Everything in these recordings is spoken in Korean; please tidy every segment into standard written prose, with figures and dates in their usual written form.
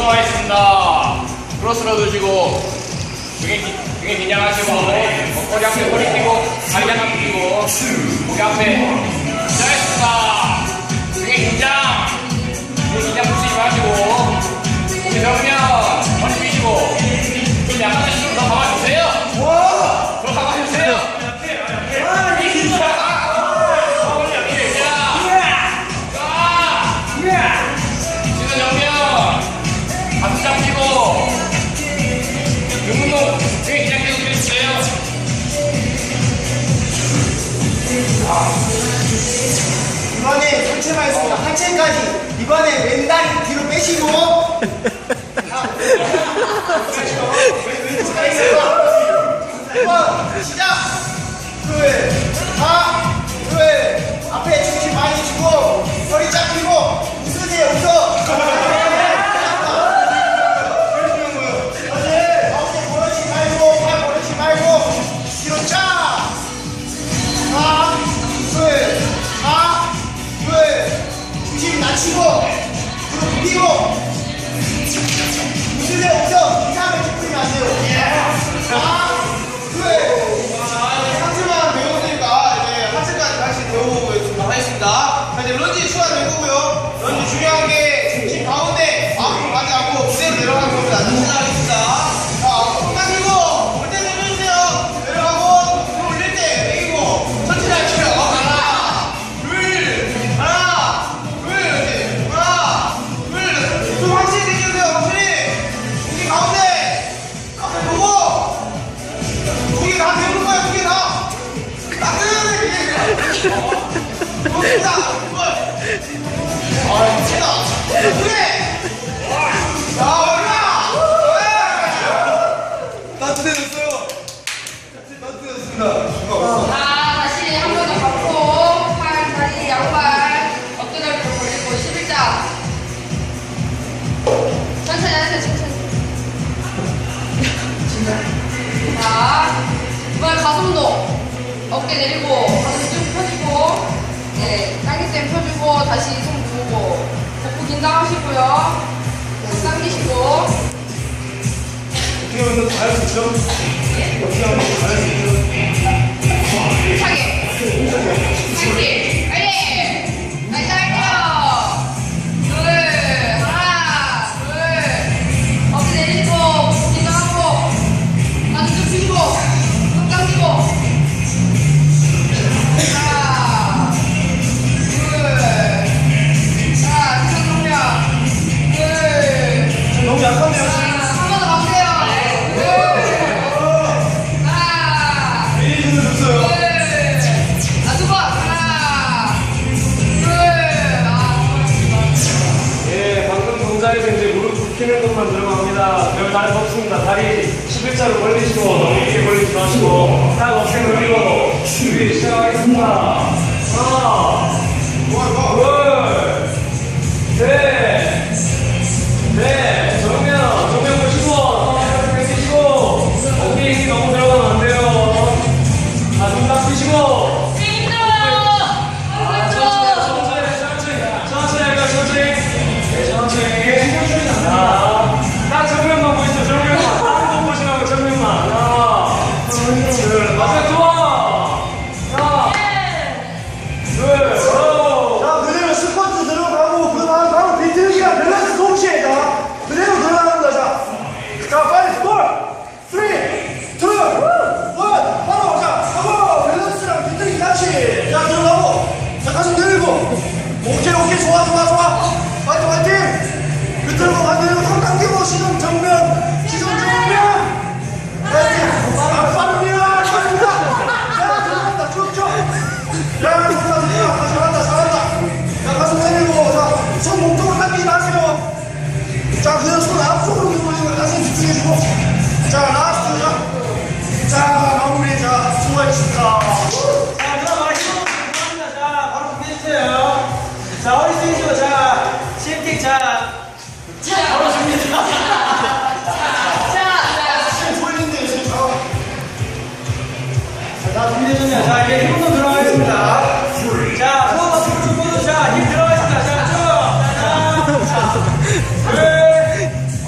들어와 있습니다. 크로스로 드시고 등에 긴장하시고 허리 앞에 허리 펴고 다리 하나 펴고 고개 앞에 긴장했습니다. 등에 긴장 풀지 마시고 고개 들면 허리 펴시고 좀 약간 힘으로 더 감아주세요. 더 감아주세요. 가슴 잡히고 등 운동 등에 그냥 계속 해주세요. 이번에 상체만 했습니다. 하체까지. 이번에 왼다리 뒤로 빼시고 왼쪽 다리 있습니다. 한번 시작. 둘, 둘. 앞에 중심 많이 주고 허리 쫙 펴고 웃으세요. 웃어. 치고 그리고 비고 웃으세요. 웃어. 이상하게 찌푸리면 안 돼요. 상체만 배워보니까 이제 하체까지 다시 배워보도록 하겠습니다. 자, 이제 런지 추가될 거고요. 런지 중요한 게 중심 가운데 앞으로 가지 않고 그대로 내려가는 겁니다. 다시 시작하겠습니다. 자, 엉덩이 들고 올 때 내려주세요. 내려가고 들어 올릴 때 내리고 천천히 할게요. 다시 한 번 더 받고 팔, 다리, 양발 어깨넓이로 벌리고 11자. 천천히 하세요. 천천히. 자, 이번에 가슴도 어깨 내리고 가슴 쭉 펴주고, 네, 당기쌤 펴주고 다시 손 모으고 복부 긴장하시고요. 네, 당기시고. 어떻게 하면 다 할 수 있죠? 어떻게 하면 다 할 수 있죠? 힘차게. 빨리. 빨리. 다시 할게요. 둘, 하나, 둘. 어깨 내리고 복부 긴장하고 가슴 쭉 펴시고 손 당기고. 너무 약한데요? 한 번 더 가세요. 하나, 메이저는 줬어요. 둘, 두 번. 하나, 둘. 예, 방금 동작에서 이제 무릎 굽히는 것만 들어갑니다. 별 다른 거 없습니다. 다리 11자로 벌리시고, 너무 깊게 벌리지 마시고, 딱 어깨 돌리고, 준비 시작하겠습니다. 하나, 둘, 셋, 정면 보시고, 당기시고, 어깨 힘이 너무 들어가면 안 돼요. 가슴 딱 펴시고, 딱 정면만 보시죠. 정면만. 다른 거 보지 말고 정면만. 하나, 둘, 맞아, 좋아. 하나, 둘, 자, 그대로 스쿼트 들어가고, 바로 비틀기랑 밸런스 동시에, 자, 그대로 들어가는 거자. 자, 빨리, 4, 3, 2, 1. 바로, 자, 하고, 밸런스랑 비틀기 같이. 자, 들어가고. 자, 가슴 내리고. 오케이, 좋아. 파이팅. 밑으로 반대로 손 당기고, 시선 정면. 파이팅. 빠릅니다. 자, 들어간다, 쭉쭉. 야, 좋다. 잘한다. 자, 가슴 내리고, 자, 손 몸쪽으로 당기지 마세요. 자, 그냥 손 앞쪽으로 밀고, 가슴 집중해주고. 자, 라스트. 자, 마무리. 자, 수고하셨습니다. 자, 들어가시고 감사합니다. 자, 바로 준비해주세요. 자, 허리 숙이시고, 자, CM킥, 자, 바로 준비해주세요. 자, 준비되셨네요. 자, 이제 힘 운동 들어가겠습니다. 자, 호흡 앞으로 쭉 뻗어. 자, 힘 들어가겠습니다. 자, 쭉. 자, 둘,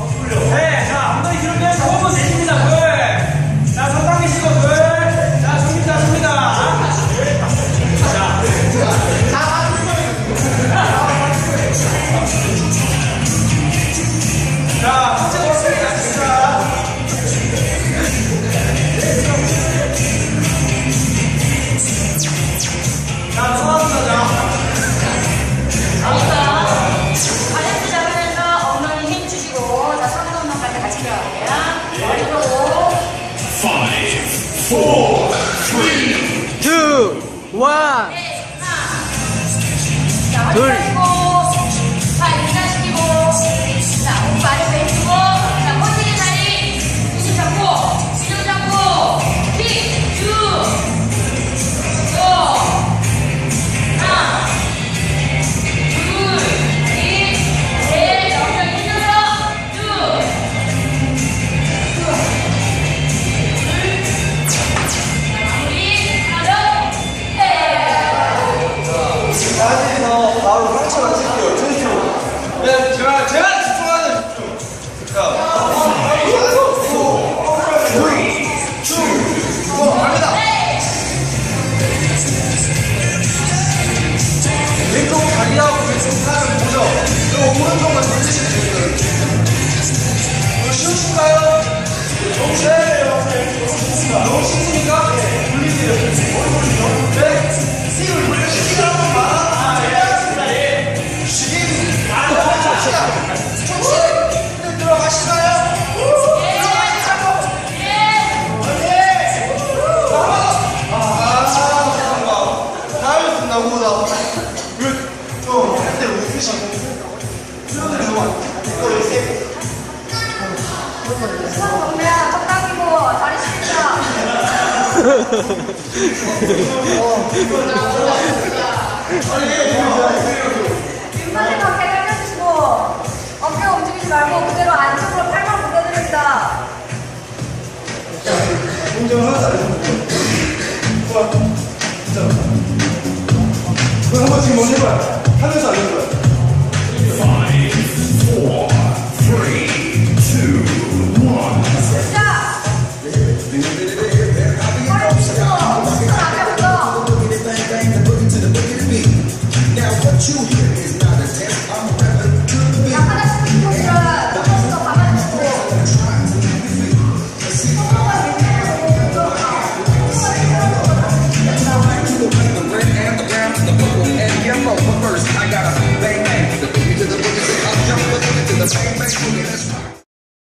오른쪽만 돌리시면 됩니다. 이거 쉬우신가요? 너무 너무 쉽습니까? 네. 돌리세요. 머리 돌리죠? 네. 힘을 돌려주시기 한 번만. 예, 알겠습니다. 예. 쉬기. 들어가시나요? 들어가시라고. 잘하셨습니다, 후보다. 좀, 그대로 웃으시고. 수영을 좋아. 이걸 세. 정배야, 턱당기고 다리 시키자. 아니,